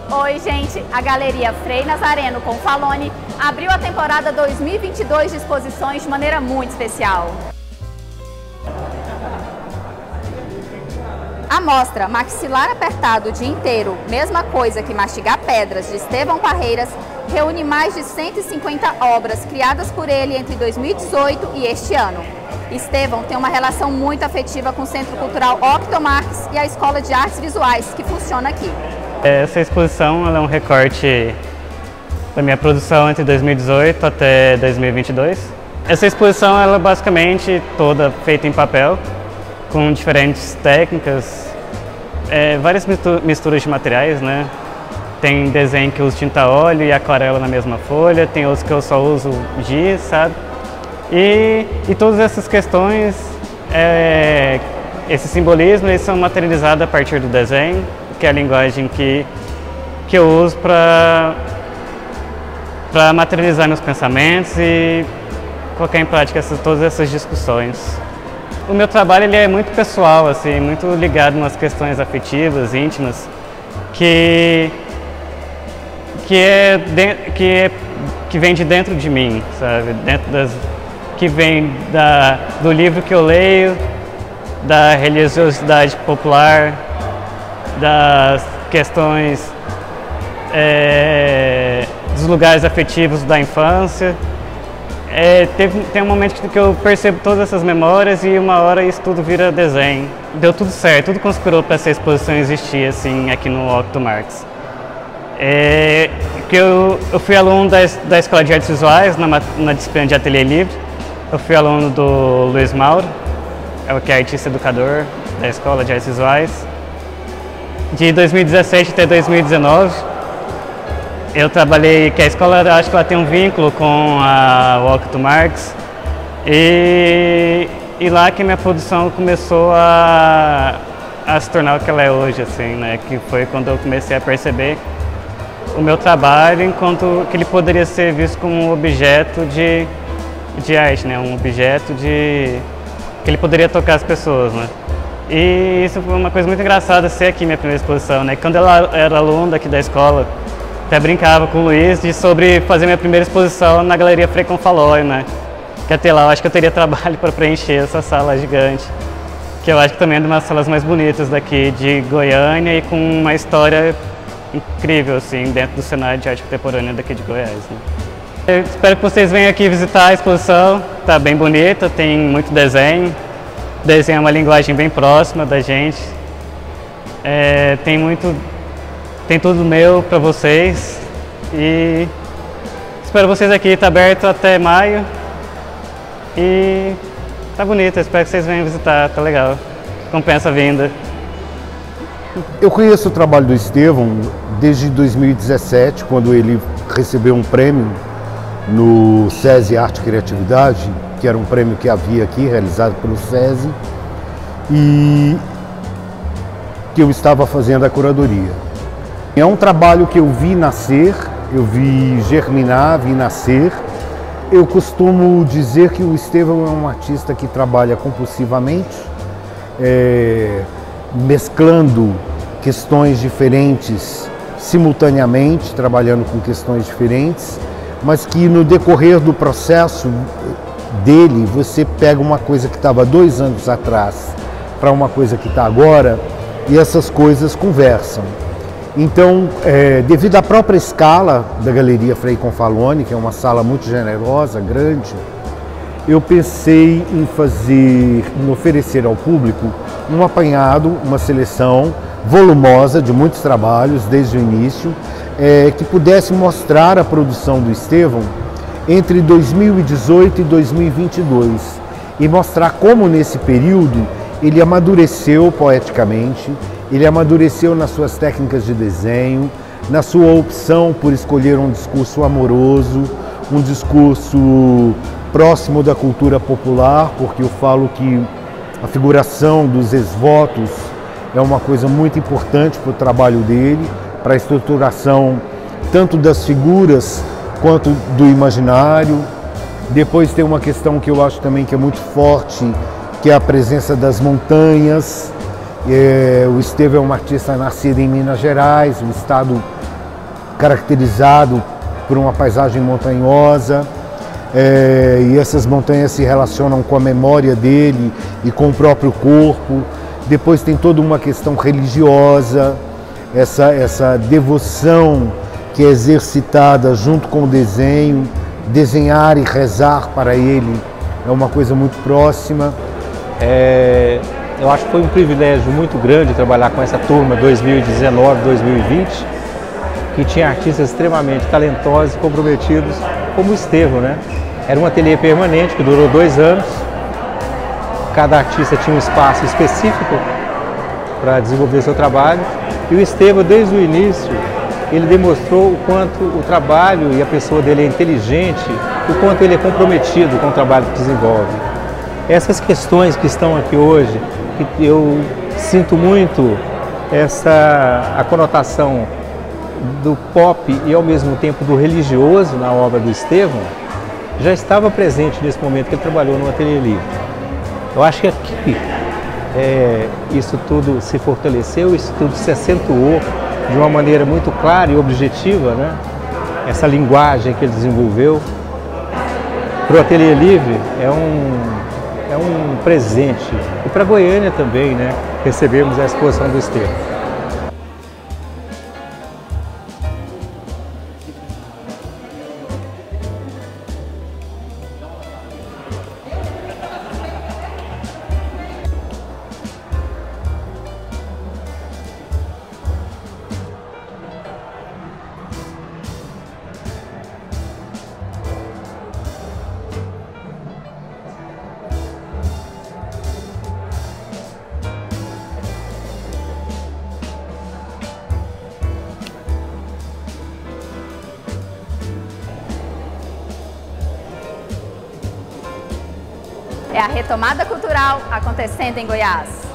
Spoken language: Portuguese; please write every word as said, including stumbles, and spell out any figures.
Oi, gente! A Galeria Frei Nazareno Confalone abriu a temporada dois mil e vinte e dois de exposições de maneira muito especial. A mostra Maxilar Apertado o Dia Inteiro, mesma coisa que mastigar pedras, de Estevão Parreiras, reúne mais de cento e cinquenta obras criadas por ele entre dois mil e dezoito e este ano. Estevão tem uma relação muito afetiva com o Centro Cultural Octomarx e a Escola de Artes Visuais, que funciona aqui. Essa exposição ela é um recorte da minha produção entre dois mil e dezoito até dois mil e vinte e dois. Essa exposição ela é basicamente toda feita em papel, com diferentes técnicas, é, várias misturas de materiais, né? Tem desenho que eu uso tinta a óleo e aquarela na mesma folha, tem outros que eu só uso giz, sabe? E, e todas essas questões, é, esse simbolismo, eles são materializados a partir do desenho, que é a linguagem que, que eu uso para para materializar meus pensamentos e colocar em prática essas, todas essas discussões. O meu trabalho ele é muito pessoal, assim, muito ligado nas questões afetivas, íntimas, que que é, que é que vem de dentro de mim, sabe? Dentro das que vem da do livro que eu leio, da religiosidade popular, das questões é, dos lugares afetivos da infância. É, teve, tem um momento que eu percebo todas essas memórias e uma hora isso tudo vira desenho. Deu tudo certo, tudo conspirou para essa exposição existir assim, aqui no Octomarx. É, que eu, eu fui aluno da, da Escola de Artes Visuais, na, na disciplina de Ateliê Livre. Eu fui aluno do Luiz Mauro, que é artista educador da Escola de Artes Visuais. De dois mil e dezessete até dois mil e dezenove, eu trabalhei, que a escola, acho que ela tem um vínculo com a Octomarx, e, e lá que minha produção começou a, a se tornar o que ela é hoje, assim, né? Que foi quando eu comecei a perceber o meu trabalho enquanto que ele poderia ser visto como um objeto de, de arte, né? Um objeto de que ele poderia tocar as pessoas, né? E isso foi uma coisa muito engraçada ser aqui minha primeira exposição, né? Quando eu era aluno aqui da escola, até brincava com o Luiz de sobre fazer minha primeira exposição na Galeria Frei Confalone, né? Que até lá eu acho que eu teria trabalho para preencher essa sala gigante, que eu acho que também é uma das salas mais bonitas daqui de Goiânia e com uma história incrível, assim, dentro do cenário de arte contemporânea daqui de Goiás, né? Eu espero que vocês venham aqui visitar a exposição, tá bem bonita, tem muito desenho. O desenho é uma linguagem bem próxima da gente. É, tem muito, tem tudo meu para vocês e espero vocês aqui. Está aberto até maio e tá bonito. Espero que vocês venham visitar, tá legal. Compensa a vinda. Eu conheço o trabalho do Estevão desde dois mil e dezessete, quando ele recebeu um prêmio no SESI Arte e Criatividade, que era um prêmio que havia aqui, realizado pelo SESI, e que eu estava fazendo a curadoria. É um trabalho que eu vi nascer, eu vi germinar, vi nascer. Eu costumo dizer que o Estevão é um artista que trabalha compulsivamente, é, mesclando questões diferentes simultaneamente, trabalhando com questões diferentes, mas que no decorrer do processo dele, você pega uma coisa que estava dois anos atrás para uma coisa que está agora e essas coisas conversam. Então, é, devido à própria escala da Galeria Frei Confalone, que é uma sala muito generosa, grande, eu pensei em fazer, em oferecer ao público um apanhado, uma seleção volumosa de muitos trabalhos desde o início, é, que pudesse mostrar a produção do Estevão entre dois mil e dezoito e dois mil e vinte e dois e mostrar como nesse período ele amadureceu poeticamente, ele amadureceu nas suas técnicas de desenho, na sua opção por escolher um discurso amoroso, um discurso próximo da cultura popular, porque eu falo que a figuração dos ex-votos é uma coisa muito importante para o trabalho dele, para a estruturação tanto das figuras quanto do imaginário. Depois tem uma questão que eu acho também que é muito forte, que é a presença das montanhas. É, o Estevão é um artista nascido em Minas Gerais, um estado caracterizado por uma paisagem montanhosa, é, e essas montanhas se relacionam com a memória dele e com o próprio corpo. Depois tem toda uma questão religiosa, essa, essa devoção que é exercitada junto com o desenho. Desenhar e rezar para ele é uma coisa muito próxima. É, eu acho que foi um privilégio muito grande trabalhar com essa turma dois mil e dezenove, dois mil e vinte, que tinha artistas extremamente talentosos e comprometidos, como o Estevão, né? Era um ateliê permanente que durou dois anos. Cada artista tinha um espaço específico para desenvolver seu trabalho. E o Estevão, desde o início, ele demonstrou o quanto o trabalho e a pessoa dele é inteligente, o quanto ele é comprometido com o trabalho que desenvolve. Essas questões que estão aqui hoje, que eu sinto muito essa a conotação do pop e ao mesmo tempo do religioso na obra do Estevão, já estava presente nesse momento que ele trabalhou no Ateliê Livre. Eu acho que aqui é, isso tudo se fortaleceu, isso tudo se acentuou de uma maneira muito clara e objetiva, né? Essa linguagem que ele desenvolveu. Para o Ateliê Livre é um, é um presente. E para Goiânia também, né? Recebemos a exposição do Estevão. É a retomada cultural acontecendo em Goiás.